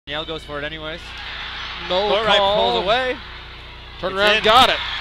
Yale goes for it anyways. No Courtright call. pulls away. Turn around, got it.